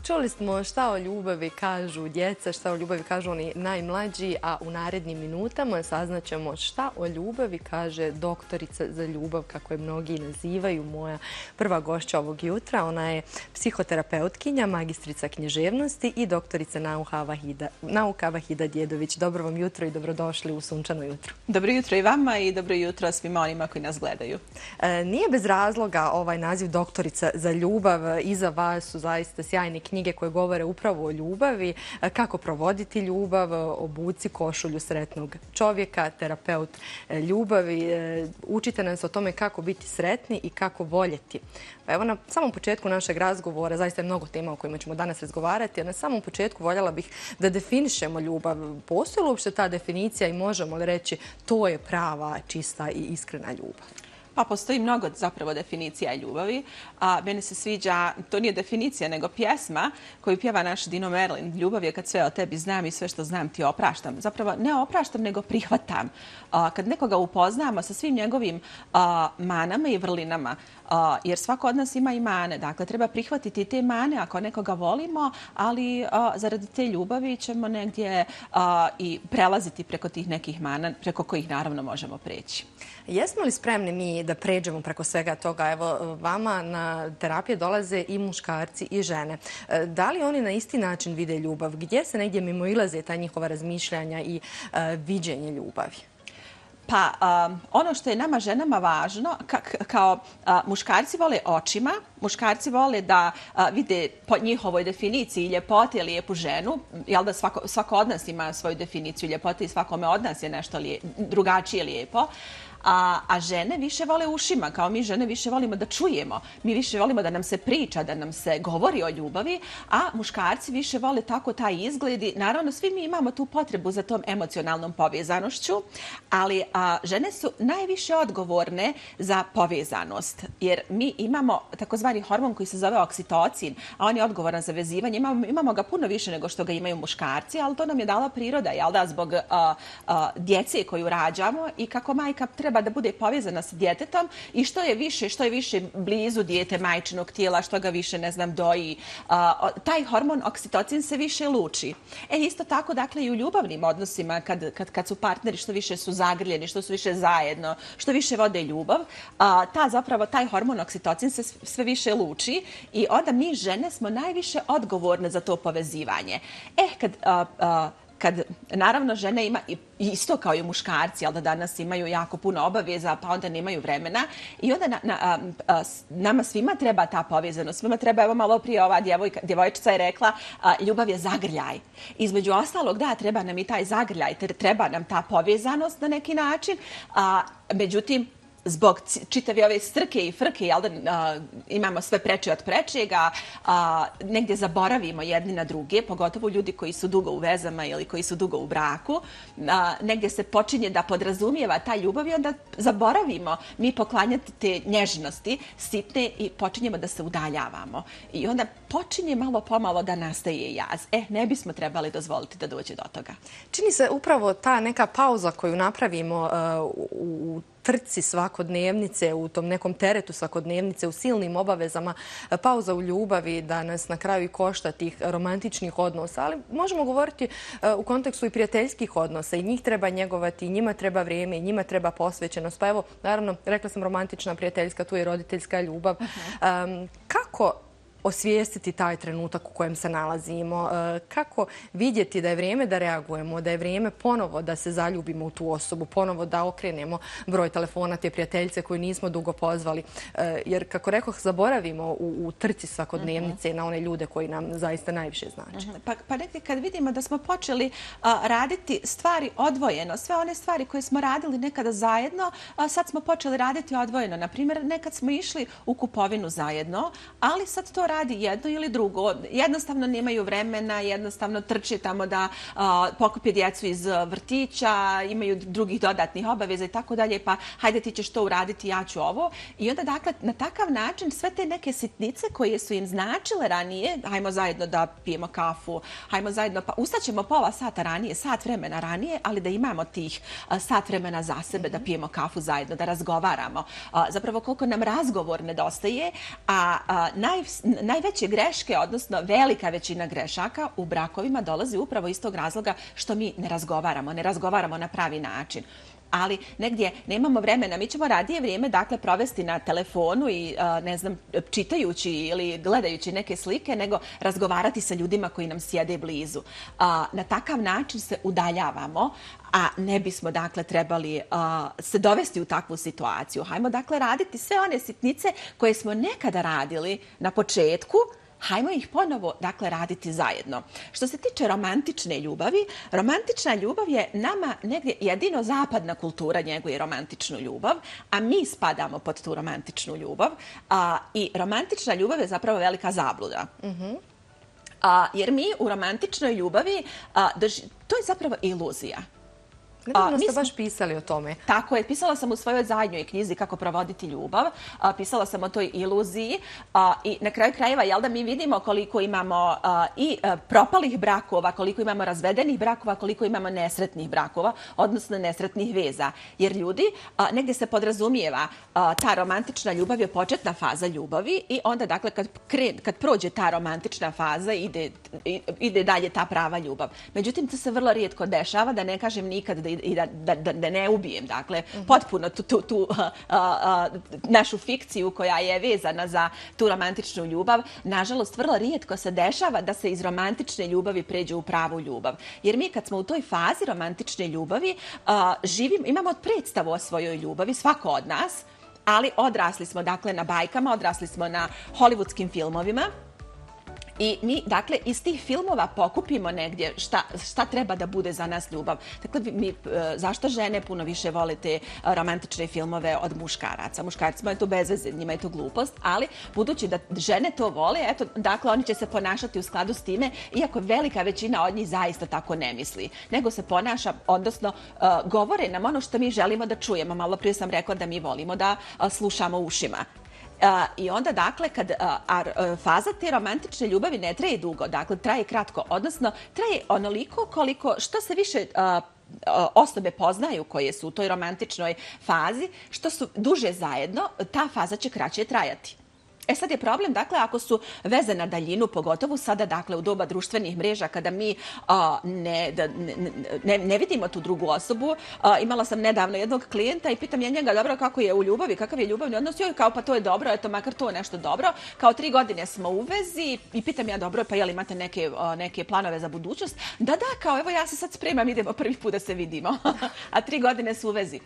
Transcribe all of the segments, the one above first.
Čuli smo šta o ljubavi kažu djeca, šta o ljubavi kažu oni najmlađi, a u narednim minutama saznaćemo šta o ljubavi kaže doktorica za ljubav, kako je mnogi nazivaju, moja prva gošća ovog jutra. Ona je psihoterapeutkinja, magistrica književnosti i doktorica nauka Vahida Djedović. Dobro vam jutro i dobrodošli u Sunčano jutro. Dobro jutro i vama i dobro jutro svima onima koji nas gledaju. Nije bez razloga ovaj naziv doktorica za ljubav. Iza vas su zaista sjajne knjige koje govore upravo o ljubavi, kako provoditi ljubav, obuci košulju sretnog čovjeka, terapeut ljubavi. Učite nas o tome kako biti sretni i kako voljeti. Pa evo na samom početku našeg razgovora, zaista je mnogo tema o kojima ćemo danas razgovarati, a na samom početku voljela bih da definišemo ljubav. Postoji li uopšte ta definicija i možemo li reći to je prava, čista i iskrena ljubav? Pa postoji mnogo zapravo definicija ljubavi, a meni se sviđa, to nije definicija, nego pjesma koju pjeva naš Dino Merlin. Ljubav je kad sve o tebi znam i sve što znam ti opraštam. Zapravo ne opraštam, nego prihvatam. Kad nekoga upoznamo sa svim njegovim manama i vrlinama, jer svako od nas ima i mane. Dakle, treba prihvatiti te mane ako nekoga volimo, ali zaradi te ljubavi ćemo negdje i prelaziti preko tih nekih mana, preko kojih naravno možemo preći. Jesmo li spremni mi da pređemo preko svega toga? Evo, vama na terapije dolaze i muškarci i žene. Da li oni na isti način vide ljubav? Gdje se negdje mimoilaze ta njihova razmišljanja i viđenje ljubavi? Pa ono što je nama ženama važno, kao muškarci vole očima, muškarci vole da vide po njihovoj definiciji ljepote lijepu ženu, jel da svako od nas ima svoju definiciju ljepote i svakome od nas je nešto drugačije lijepo. A žene više vole ušima, kao mi žene više volimo da čujemo. Mi više volimo da nam se priča, da nam se govori o ljubavi, a muškarci više vole tako taj izgled. Naravno, svi mi imamo tu potrebu za tom emocionalnom povezanošću, ali žene su najviše odgovorne za povezanost, jer mi imamo takozvani hormon koji se zove oksitocin, a on je odgovoran za vezivanje. Imamo ga puno više nego što ga imaju muškarci, ali to nam je dala priroda, jel da, zbog djece koju rađamo i kako majka treba da bude povezana sa djetetom i što je više blizu dijete majčinog tijela, što ga više, ne znam, doji, taj hormon oksitocin se više luči. Isto tako, dakle, i u ljubavnim odnosima, kad su partneri što više su zagrljeni, što su više zajedno, što više vode ljubav, taj hormon oksitocin se sve više luči i onda mi žene smo najviše odgovorne za to povezivanje. Kad naravno žene ima isto kao i muškarci, ali da danas imaju jako puno obaveza, pa onda nemaju vremena i onda nama svima treba ta povezanost. Svima treba, evo malo prije ova djevojčica je rekla, ljubav je zagrljaj. Između ostalog, da, treba nam i taj zagrljaj, treba nam ta povezanost na neki način, međutim, zbog čitave ove strke i frke, jel da imamo sve preče od prečega, negdje zaboravimo jedni na druge, pogotovo ljudi koji su dugo u vezama ili koji su dugo u braku, negdje se počinje da podrazumijeva ta ljubav i onda zaboravimo mi poklanjati te nježnosti sitne i počinjemo da se udaljavamo. I onda počinje malo pomalo da nastaje jaz. Ne bismo trebali dozvoliti da dođe do toga. Čini se upravo ta neka pauza koju napravimo u trci svakodnevnice, u tom nekom teretu svakodnevnice, u silnim obavezama, pauza u ljubavi da nas na kraju i košta tih romantičnih odnosa, ali možemo govoriti u kontekstu i prijateljskih odnosa i njih treba njegovati, i njima treba vrijeme, i njima treba posvećenost. Pa evo, naravno, rekla sam romantična, prijateljska, tu je roditeljska ljubav. Kako osvijestiti taj trenutak u kojem se nalazimo, kako vidjeti da je vrijeme da reagujemo, da je vrijeme ponovo da se zaljubimo u tu osobu, ponovo da okrenemo broj telefona te prijateljice koju nismo dugo pozvali. Jer, kako rekoh, zaboravimo u trci svakodnevnice na one ljude koji nam zaista najviše znače. Pa nekde kad vidimo da smo počeli raditi stvari odvojeno, sve one stvari koje smo radili nekada zajedno, sad smo počeli raditi odvojeno. Naprimjer, nekad smo išli u kupovinu zajedno, ali sad to radi jedno ili drugo. Jednostavno nemaju vremena, jednostavno trče tamo da pokupi djecu iz vrtića, imaju drugih dodatnih obaveza i tako dalje, pa hajde ti ćeš to uraditi, ja ću ovo. I onda, dakle, na takav način sve te neke sitnice koje su im značile ranije, hajmo zajedno da pijemo kafu, hajmo zajedno, pa ustaćemo pola sata ranije, sat vremena ranije, ali da imamo tih sat vremena za sebe, da pijemo kafu zajedno, da razgovaramo. Zapravo koliko nam razgovor nedostaje, a najveće greške, odnosno velika većina grešaka u brakovima dolazi upravo iz tog razloga što mi ne razgovaramo na pravi način. Ali negdje nemamo vremena. Mi ćemo radije vrijeme dakle provesti na telefonu i ne znam, čitajući ili gledajući neke slike, nego razgovarati sa ljudima koji nam sjede blizu. Na takav način se udaljavamo, a ne bismo dakle trebali se dovesti u takvu situaciju. Hajmo dakle raditi sve one sitnice koje smo nekada radili na početku, hajmo ih ponovo, dakle, raditi zajedno. Što se tiče romantične ljubavi, romantična ljubav je nama negdje jedino zapadna kultura njeguje romantičnu ljubav, a mi spadamo pod tu romantičnu ljubav. I romantična ljubav je zapravo velika zabluda. Jer mi u romantičnoj ljubavi, to je zapravo iluzija. Nedavno ste baš pisali o tome. Tako je. Pisala sam u svojoj zadnjoj knjizi Kako provoditi ljubav. Pisala sam o toj iluziji i na kraju krajeva, jel da mi vidimo koliko imamo i propalih brakova, koliko imamo razvedenih brakova, koliko imamo nesretnih brakova, odnosno nesretnih veza. Jer ljudi, negdje se podrazumijeva, ta romantična ljubav je početna faza ljubavi i onda, dakle, kad prođe ta romantična faza, ide dalje ta prava ljubav. Međutim, to se vrlo rijetko dešava, da ne kažem nikad i da ne ubijem, dakle, potpuno tu našu fikciju koja je vezana za tu romantičnu ljubav. Nažalost, vrlo rijetko se dešava da se iz romantične ljubavi pređe u pravu ljubav. Jer mi kad smo u toj fazi romantične ljubavi, imamo predstavu o svojoj ljubavi, svako od nas, ali odrasli smo, dakle, na bajkama, odrasli smo na hollywoodskim filmovima. I mi, dakle, iz tih filmova pokupimo negdje šta treba da bude za nas ljubav. Dakle, zašto žene puno više vole te romantične filmove od muškaraca? Muškarcima je to bezveze, njima je to glupost, ali budući da žene to vole, eto, dakle, oni će se ponašati u skladu s time, iako velika većina od njih zaista tako ne misli. Nego se ponaša, odnosno, govore nam ono što mi želimo da čujemo. Malo prije sam rekla da mi volimo da slušamo ušima. I onda, dakle, faza te romantične ljubavi ne traje dugo, dakle, traje kratko, odnosno traje onoliko koliko što se više osobe poznaju koje su u toj romantičnoj fazi, što su duže zajedno, ta faza će kraće trajati. Sad je problem, dakle, ako su veze na daljinu, pogotovo sada, dakle, u doba društvenih mreža, kada mi ne vidimo tu drugu osobu. Imala sam nedavno jednog klijenta i pitam ja njega, dobro, kako je u ljubavi, kakav je ljubavni odnos, joj, kao, pa to je dobro, eto, makar to je nešto dobro. Kao 3 godine smo u vezi i pitam ja, dobro, pa jel imate neke planove za budućnost? Da, kao, evo, ja se sad spremam, idemo prvi put da se vidimo. A 3 godine su u vezi.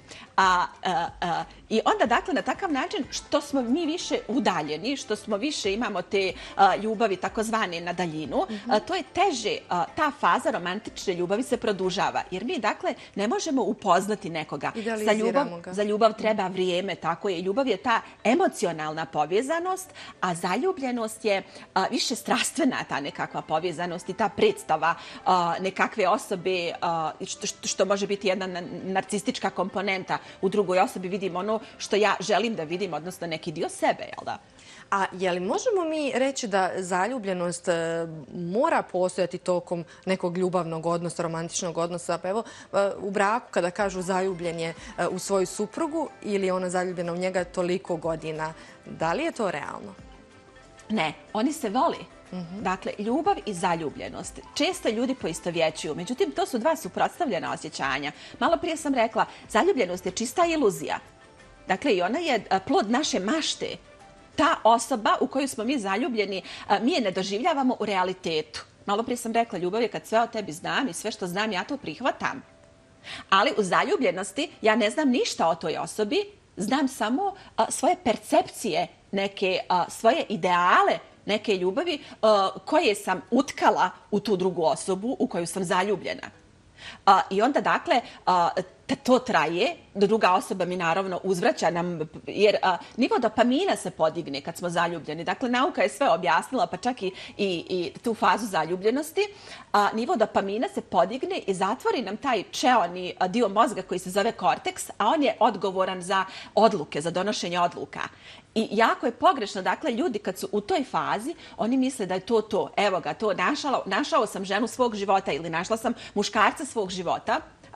I onda, dakle, na takav način, što smo mi više udaljeni, što smo više imamo te ljubavi takozvane na daljinu, to je teže, ta faza romantične ljubavi se produžava. Jer mi, dakle, ne možemo upoznati nekoga. Za ljubav treba vrijeme, tako je. Ljubav je ta emocionalna povezanost, a zaljubljenost je više strastvena ta nekakva povezanost i ta predstava nekakve osobe, što može biti jedna narcistička komponenta. U drugoj osobi vidim ono što ja želim da vidim, odnosno neki dio sebe, jel da? A je li možemo mi reći da zaljubljenost mora postojati tokom nekog ljubavnog odnosa, romantičnog odnosa? Pa evo, u braku kada kažu zaljubljen je u svoju suprugu ili je ona zaljubljena u njega toliko godina, da li je to realno? Ne, oni se voli. Dakle, ljubav i zaljubljenost. Često ljudi poistovjećuju, međutim, to su dva suprotstavljena osjećanja. Malo prije sam rekla, zaljubljenost je čista iluzija. Dakle, i ona je plod naše mašte. Ta osoba u koju smo mi zaljubljeni, mi je ne doživljavamo u realitetu. Malo prije sam rekla, ljubav je kad sve o tebi znam i sve što znam ja to prihvatam. Ali u zaljubljenosti ja ne znam ništa o toj osobi, znam samo svoje percepcije, neke svoje ideale, neke ljubavi koje sam utkala u tu drugu osobu u koju sam zaljubljena. I onda, dakle, to traje, druga osoba mi naravno uzvraća nam, jer nivo dopamina se podigne kad smo zaljubljeni. Dakle, nauka je sve objasnila, pa čak i tu fazu zaljubljenosti. Nivo dopamina se podigne i zatvori nam taj čeoni dio mozga koji se zove korteks, a on je odgovoran za odluke, za donošenje odluka. I jako je pogrešno, dakle, ljudi kad su u toj fazi, oni misle da je to. Evo ga, to našao sam ženu svog života ili našla sam muškarca svog života.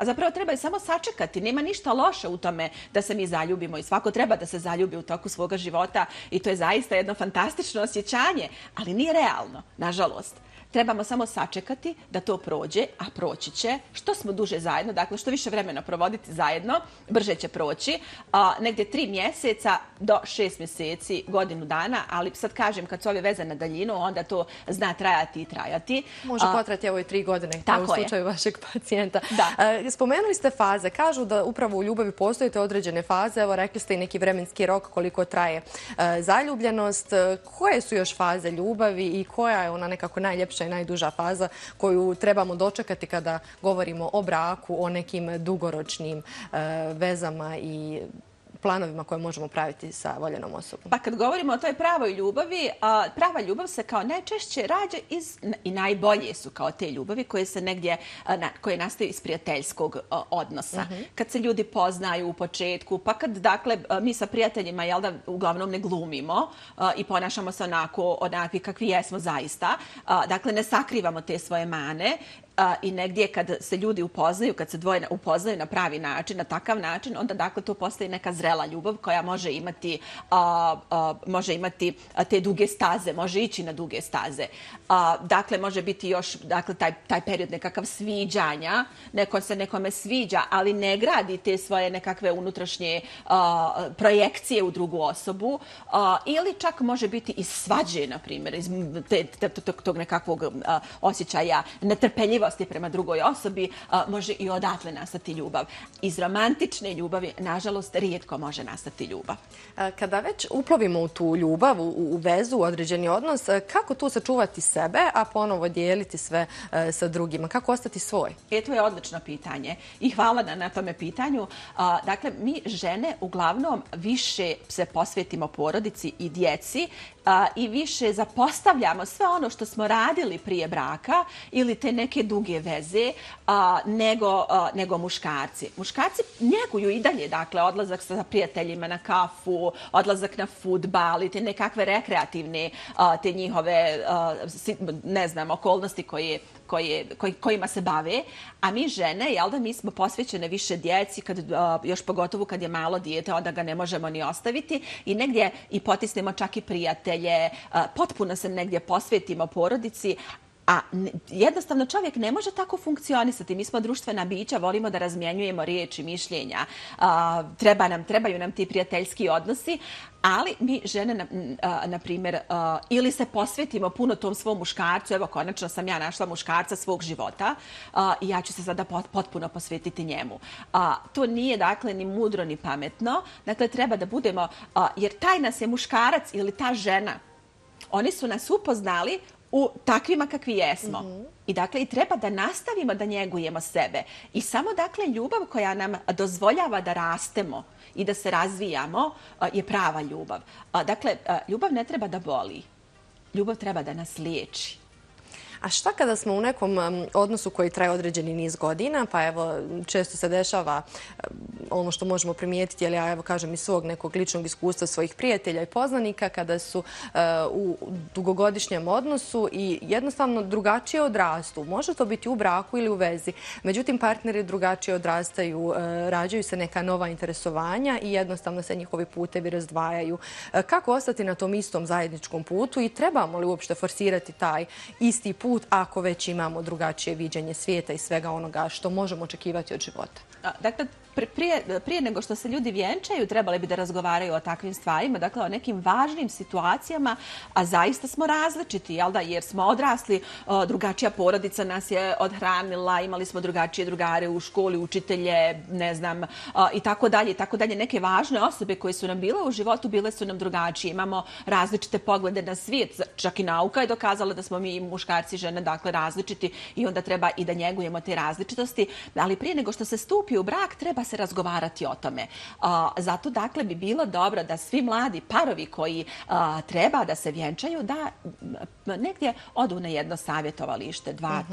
A zapravo treba je samo sačekati. Nema ništa loše u tome da se mi zaljubimo i svako treba da se zaljubi u toku svoga života i to je zaista jedno fantastično osjećanje, ali nije realno, nažalost. Trebamo samo sačekati da to prođe, a proći će. Što smo duže zajedno, dakle što više vremena provoditi zajedno, brže će proći. Negdje 3 mjeseca do 6 mjeseci, godinu dana, ali sad kažem kad su ove veze na daljinu, onda to zna trajati i trajati. Može potrati evo i 3 godine, kao u slučaju vašeg pacijenta. Spomenuli ste faze. Kažu da upravo u ljubavi postoje određene faze. Evo rekli ste i neki vremenski rok koliko traje zaljubljenost. Koje su još faze ljubavi i koja je ona nekako najljepša i najduža faza koju trebamo dočekati kada govorimo o braku, o nekim dugoročnim vezama i planovima koje možemo praviti sa voljenom osobom? Pa kad govorimo o toj pravoj ljubavi, prava ljubav se kao najčešće rađa i najbolje su kao te ljubavi koje se negdje, koje nastaju iz prijateljskog odnosa. Kad se ljudi poznaju u početku, pa kad, dakle, mi sa prijateljima, jel da, uglavnom ne glumimo i ponašamo se onakvi kakvi jesmo zaista. Dakle, ne sakrivamo te svoje mane. I negdje kad se ljudi upoznaju, kad se dvoje upoznaju na pravi način, na takav način, onda dakle to postaje neka zrela ljubav koja može imati te duge staze, može ići na duge staze. Dakle, može biti još taj period nekakav sviđanja, neko se nekome sviđa, ali ne gradi te svoje nekakve unutrašnje projekcije u drugu osobu, ili čak može biti i svađe, na primjer, iz tog nekakvog osjećaja netrpeljivosti prema drugoj osobi, može i odatle nastati ljubav. Iz romantične ljubavi, nažalost, rijetko može nastati ljubav. Kada već uplovimo u tu ljubav, u vezu, u određeni odnos, kako tu sačuvati sebe, a ponovo dijeliti sve sa drugima? Kako ostati svoj? To je odlično pitanje i hvala na tome pitanju. Dakle, mi žene uglavnom više se posvetimo porodici i djeci i više zapostavljamo sve ono što smo radili prije braka ili te neke duge veze nego muškarci. Muškarci njeguju i dalje, dakle, odlazak sa prijateljima na kafu, odlazak na fudbal i te nekakve rekreativne, te njihove, ne znam, okolnosti kojima se bave, a mi žene, jel da, mi smo posvećene više djeci, još pogotovo kad je malo dijete, onda ga ne možemo ni ostaviti i negdje i potisnemo čak i prijatelje, potpuno se negdje posvetimo porodici, a jednostavno čovjek ne može tako funkcionisati. Mi smo društvena bića, volimo da razmjenjujemo riječi, mišljenja, trebaju nam ti prijateljski odnosi, ali mi žene, na primjer, ili se posvetimo puno tom svom muškarcu, evo konačno sam ja našla muškarca svog života i ja ću se sada potpuno posvetiti njemu. To nije, dakle, ni mudro ni pametno. Dakle, treba da budemo, jer taj nas je muškarac ili ta žena, oni su nas upoznali u takvima kakvi jesmo. I dakle, i treba da nastavimo da njegujemo sebe. I samo, dakle, ljubav koja nam dozvoljava da rastemo i da se razvijamo je prava ljubav. Dakle, ljubav ne treba da boli. Ljubav treba da nas liječi. A šta kada smo u nekom odnosu koji traje određeni niz godina, pa evo često se dešava ono što možemo primijetiti, ali ja evo kažem iz svog nekog ličnog iskustva svojih prijatelja i poznanika kada su u dugogodišnjem odnosu i jednostavno drugačije odrastu. Može to biti u braku ili u vezi. Međutim, partneri drugačije odrastaju, rađaju se neka nova interesovanja i jednostavno se njihovi putevi razdvajaju. Kako ostati na tom istom zajedničkom putu i trebamo li uopšte forsirati taj isti put ako već imamo drugačije viđenje svijeta i svega onoga što možemo očekivati od života? Dakle, prije nego što se ljudi vjenčaju, trebali bi da razgovaraju o takvim stvarima, dakle o nekim važnim situacijama, a zaista smo različiti, jel da, jer smo odrasli, drugačija porodica nas je odhranila, imali smo drugačije drugare u školi, učitelje, ne znam, i tako dalje, i tako dalje. Neke važne osobe koje su nam bile u životu, bile su nam drugačije. Imamo različite poglede na svijet, čak i nauka je dokazala da smo mi muškarci i žene, dakle, različiti i onda treba i da njegujemo te različitosti, ali prije nego što se stupi u brak, treba se razgovarati o tome. Zato, dakle, bi bilo dobro da svi mladi parovi koji treba da se vjenčaju, da negdje odu na jedno savjetovalište, 2, 3,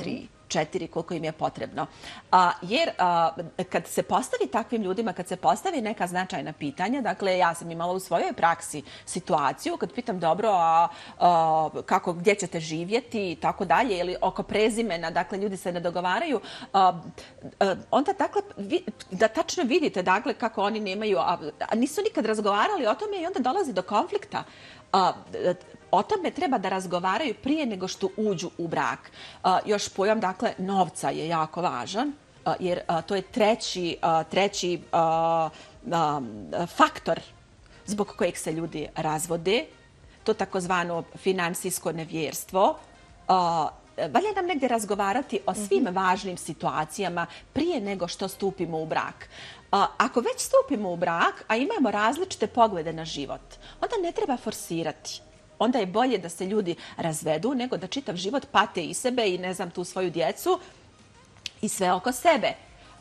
4 koliko im je potrebno. Jer kad se postavi takvim ljudima, kad se postavi neka značajna pitanja, dakle ja sam imala u svojoj praksi situaciju kad pitam dobro, kako, gdje ćete živjeti i tako dalje, ili oko prezimena, dakle ljudi se ne dogovaraju, onda dakle da tačno vidite dakle kako oni nemaju, a nisu nikad razgovarali o tome i onda dolazi do konflikta. O tome treba da razgovaraju prije nego što uđu u brak. Još pojam, dakle, novca je jako važan, jer to je treći faktor zbog kojeg se ljudi razvode. To takozvano finansijsko nevjerstvo. Valja nam negdje razgovarati o svim važnim situacijama prije nego što stupimo u brak. Ako već stupimo u brak, a imamo različite poglede na život, onda ne treba forsirati. Onda je bolje da se ljudi razvedu nego da čitav život pate i sebe i ne znam tu svoju djecu i sve oko sebe.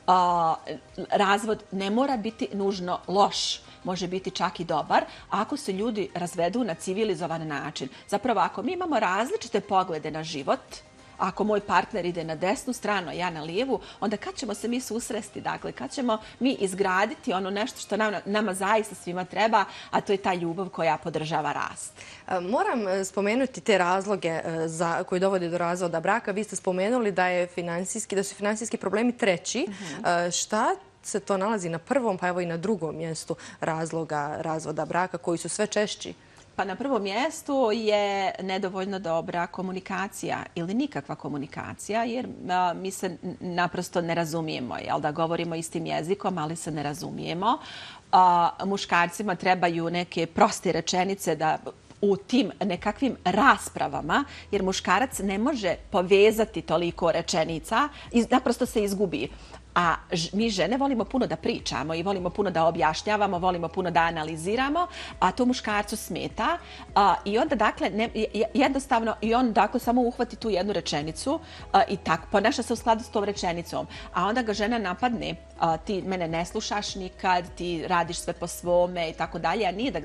Razvod ne mora biti nužno loš, može biti čak i dobar ako se ljudi razvedu na civilizovan način. Zapravo, ako mi imamo različite poglede na život, ako moj partner ide na desnu stranu, a ja na lijevu, onda kad ćemo se mi susresti? Dakle, kad ćemo mi izgraditi ono nešto što nama zaista svima treba, a to je ta ljubav koja podržava rast. Moram spomenuti te razloge koji dovode do razvoda braka. Vi ste spomenuli da su finansijski problemi treći. Šta se to nalazi na prvom, pa evo i na drugom mjestu razloga razvoda braka koji su sve češći? Pa na prvom mjestu je nedovoljno dobra komunikacija ili nikakva komunikacija, jer mi se naprosto ne razumijemo. Jel da govorimo istim jezikom, ali se ne razumijemo. Muškarcima trebaju neke proste rečenice da u tim nekakvim raspravama, jer muškarac ne može povezati toliko rečenica i naprosto se izgubi. A mi žene volimo puno da pričamo i volimo puno da objašnjavamo, volimo puno da analiziramo, a to muškarcu smeta. I onda, dakle, jednostavno, i on, dakle, samo uhvati tu jednu rečenicu i tako, ponaša se u skladu s tom rečenicom. A onda ga žena napadne, ti mene ne slušaš nikad, ti radiš sve po svome i tako dalje, a nije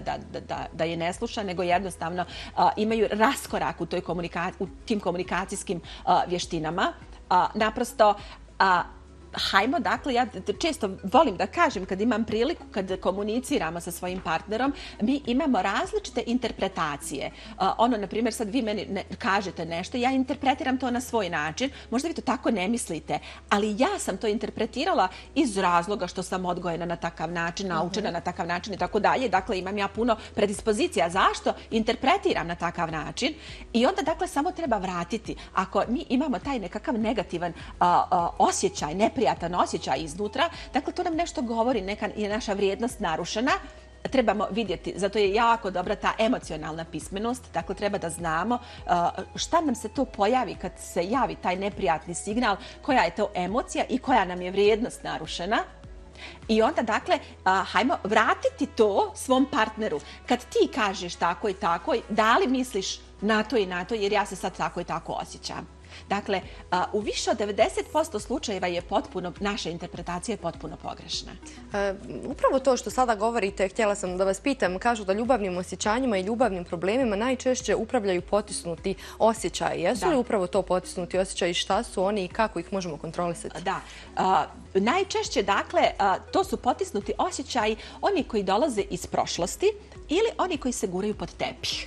da je ne sluša, nego jednostavno imaju raskorak u tim komunikacijskim vještinama. Naprosto, hajmo, dakle, ja često volim da kažem kad imam priliku, kad komuniciramo sa svojim partnerom, mi imamo različite interpretacije. Na primjer, sad vi meni kažete nešto, ja interpretiram to na svoj način, možda vi to tako ne mislite, ali ja sam to interpretirala iz razloga što sam odgojena na takav način, naučena na takav način i tako dalje. Dakle, imam ja puno predispozicija. Zašto interpretiram na takav način? I onda, dakle, samo treba vratiti. Ako mi imamo taj nekakav negativan osjećaj, neprijatan osjećaj iznutra, dakle to nam nešto govori, neka je naša vrijednost narušena, trebamo vidjeti, zato je jako dobra ta emocionalna pismenost, dakle treba da znamo šta nam se to pojavi kad se javi taj neprijatni signal, koja je to emocija i koja nam je vrijednost narušena. I onda, dakle, hajmo vratiti to svom partneru. Kad ti kažeš tako i tako, da li misliš na to i na to, jer ja se sad tako i tako osjećam. Dakle, u više od 90% slučajeva je naša interpretacija je potpuno pogrešna. Upravo to što sada govorite, htjela sam da vas pitam, kažu da ljubavnim osjećanjima i ljubavnim problemima najčešće upravljaju potisnuti osjećaji. Jesu li upravo to potisnuti osjećaji, šta su oni i kako ih možemo kontrolisati? Da. Najčešće, dakle, to su potisnuti osjećaji oni koji dolaze iz prošlosti ili oni koji se guraju pod tepih.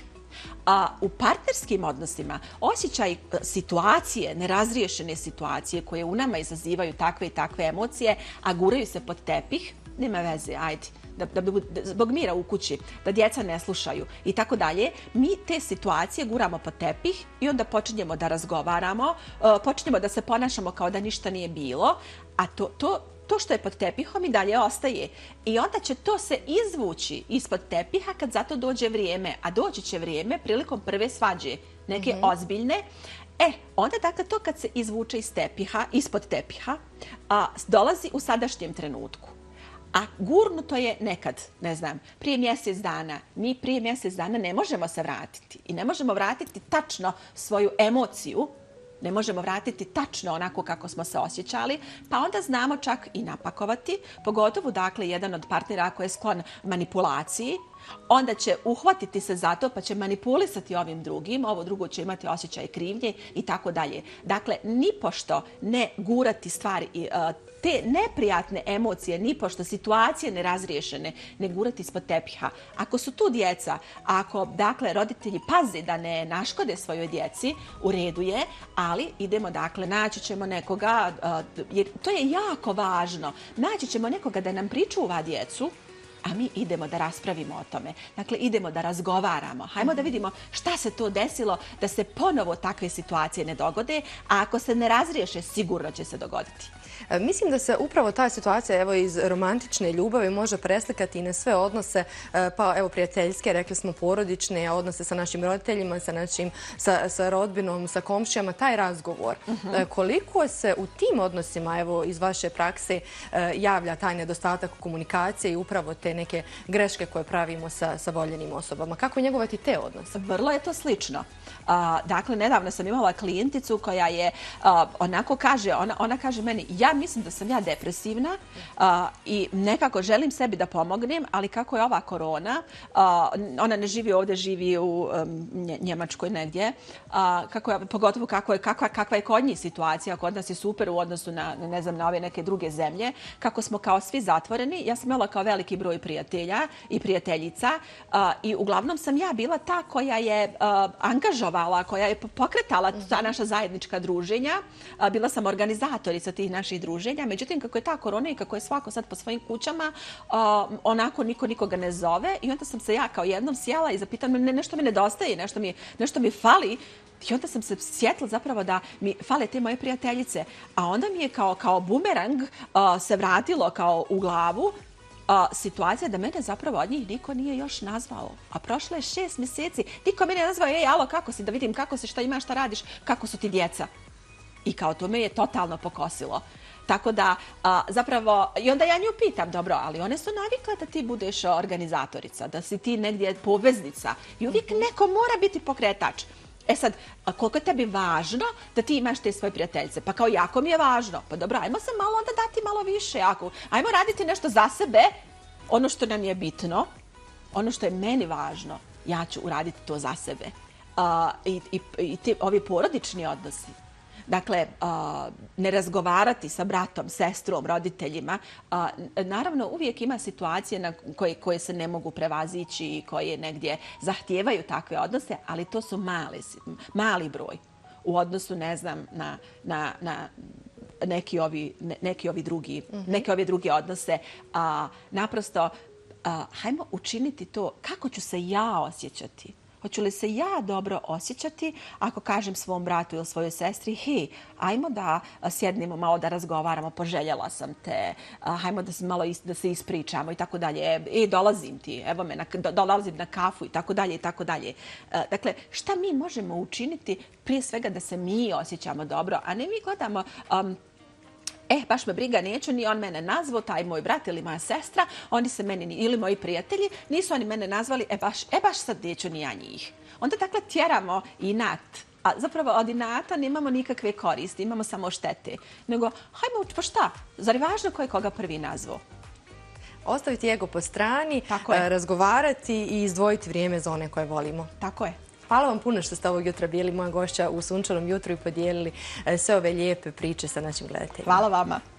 U partnerskim odnosima osjećaj situacije, nerazriješene situacije koje u nama izazivaju takve i takve emocije, a guraju se pod tepih, nema veze, ajde, zbog mira u kući, da djeca ne slušaju i tako dalje, mi te situacije guramo pod tepih i onda počinjemo da razgovaramo, počinjemo da se ponašamo kao da ništa nije bilo, a to što je pod tepihom i dalje ostaje. I onda će to se izvući ispod tepiha kad za to dođe vrijeme. A doći će vrijeme prilikom prve svađe, neke ozbiljne. Onda, dakle, to kad se izvuče ispod tepiha, dolazi u sadašnjem trenutku. A gurnuto je nekad, ne znam, prije mjesec dana. Mi prije mjesec dana ne možemo se vratiti. I ne možemo vratiti tačno svoju emociju, ne možemo vratiti tačno onako kako smo se osjećali, pa onda znamo čak i napakovati, pogotovo, dakle, jedan od partnera ako je sklon manipulaciji, onda će uhvatiti se za to pa će manipulisati ovim drugim, ovo drugo će imati osjećaj krivnje i tako dalje. Dakle, nipošto ne gurati stvari i te neprijatne emocije, nipošto situacije nerazriješene, ne gurati ispod tepiha. Ako su tu djeca, ako dakle roditelji paze da ne naškode svojoj djeci, u redu je, ali idemo dakle, naći ćemo nekoga, jer to je jako važno, naći ćemo nekoga da nam pričuva djecu, a mi idemo da raspravimo o tome. Dakle, idemo da razgovaramo. Hajmo da vidimo šta se to desilo da se ponovo takve situacije ne dogode, a ako se ne razriješe, sigurno će se dogoditi. Mislim da se upravo ta situacija evo iz romantične ljubavi može preslikati i na sve odnose, pa evo prijateljske, rekli smo porodične, odnose sa našim roditeljima, sa rodbinom, sa komšijama, taj razgovor. Koliko se u tim odnosima, evo iz vaše prakse, javlja taj nedostatak komunikacije i upravo te neke greške koje pravimo sa voljenim osobama? Kako njegovati te odnose? Vrlo je to slično. Dakle, nedavno sam imala klijenticu koja je, onako kaže, ona kaže meni, ja mislim da sam ja depresivna i nekako želim sebi da pomognem, ali kako je ova korona, ona ne živi ovdje, živi u Njemačkoj negdje, pogotovo kakva je kod njih situacija, kod nas je super u odnosu na, ne znam, na ove neke druge zemlje, kako smo kao svi zatvoreni. Ja sam imala kao veliki broj prijatelja i prijateljica i uglavnom sam ja bila ta koja je angažovala, koja je pokretala ta naša zajednička druženja. Bila sam organizatorica tih naših druženja. Međutim, kako je ta korona i kako je svako sad po svojim kućama, onako niko nikoga ne zove i onda sam se ja kao jednom sjela i zapitam, nešto mi nedostaje, nešto mi fali. I onda sam se sjetila zapravo da mi fale te moje prijateljice. A onda mi je kao bumerang se vratilo kao u glavu situacija da mene zapravo od njih niko nije još nazvao. A prošlo je 6 mjeseci. Niko mene nazvao, alo, kako si, da vidim kako si, šta imaš, šta radiš, kako su ti djeca. I kao to me je totalno pokosilo. Tako da, zapravo, i onda ja nju pitam, dobro, ali one su navikle da ti budeš organizatorica, da si ti negdje poveznica. I uvijek neko mora biti pokretač. E sad, koliko je tebi važno da ti imaš te svoje prijateljice? Pa kao jako mi je važno. Pa dobro, ajmo se malo onda dati malo više. Ajmo raditi nešto za sebe, ono što nam je bitno, ono što je meni važno, ja ću uraditi to za sebe. I ovi porodični odnosi. Dakle, ne razgovarati sa bratom, sestrom, roditeljima. Naravno, uvijek ima situacije koje se ne mogu prevazići i koje negdje zahtijevaju takve odnose, ali to su mali broj u odnosu, ne znam, na neki ovi drugi odnose. Naprosto, hajmo učiniti to kako ću se ja osjećati. Hoću li se ja dobro osjećati ako kažem svom bratu ili svojoj sestri, hej, ajmo da sjednemo malo da razgovaramo, poželjela sam te, hajmo da se ispričamo i tako dalje, dolazim ti, evo me, dolazim na kafu i tako dalje i tako dalje. Dakle, šta mi možemo učiniti prije svega da se mi osjećamo dobro, a ne mi gledamo baš me briga, neću, ni on mene nazvao, taj moj brat ili moja sestra, oni se meni, ili moji prijatelji, nisu oni mene nazvali, baš sad neću ni ja njih. Onda dakle tjeramo inat, a zapravo od inata nemamo nikakve koristi, imamo samo štete. Nego, hajmo, pa šta, zar je važno ko je koga prvi nazvao? Ostaviti ego po strani, razgovarati i izdvojiti vrijeme za one koje volimo. Tako je. Hvala vam puno što ste ovog jutra bili moja gošća u Sunčanom jutru i podijelili sve ove lijepe priče sa našim gledateljima. Hvala vama.